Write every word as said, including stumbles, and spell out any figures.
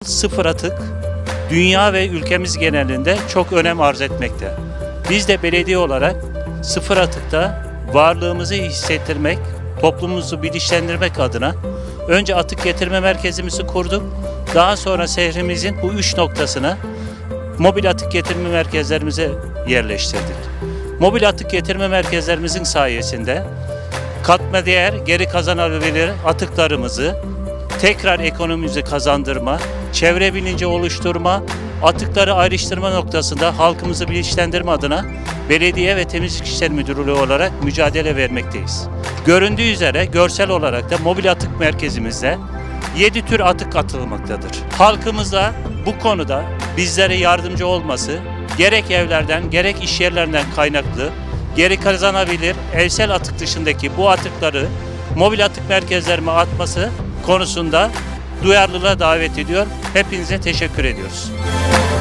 Sıfır atık dünya ve ülkemiz genelinde çok önem arz etmekte. Biz de belediye olarak sıfır atıkta varlığımızı hissettirmek, toplumumuzu bilinçlendirmek adına önce atık getirme merkezimizi kurduk. Daha sonra şehrimizin bu üç noktasına mobil atık getirme merkezlerimize yerleştirdik. Mobil atık getirme merkezlerimizin sayesinde katma değer, geri kazanabilir atıklarımızı tekrar ekonomimizi kazandırma, çevre bilinci oluşturma, atıkları ayrıştırma noktasında halkımızı bilinçlendirme adına Belediye ve Temizlik İşleri Müdürlüğü olarak mücadele vermekteyiz. Göründüğü üzere görsel olarak da mobil atık merkezimizde yedi tür atık atılmaktadır. Halkımıza bu konuda bizlere yardımcı olması, gerek evlerden gerek iş yerlerinden kaynaklı geri kazanabilir evsel atık dışındaki bu atıkları mobil atık merkezlerine atması konusunda duyarlılığa davet ediyor. Hepinize teşekkür ediyoruz.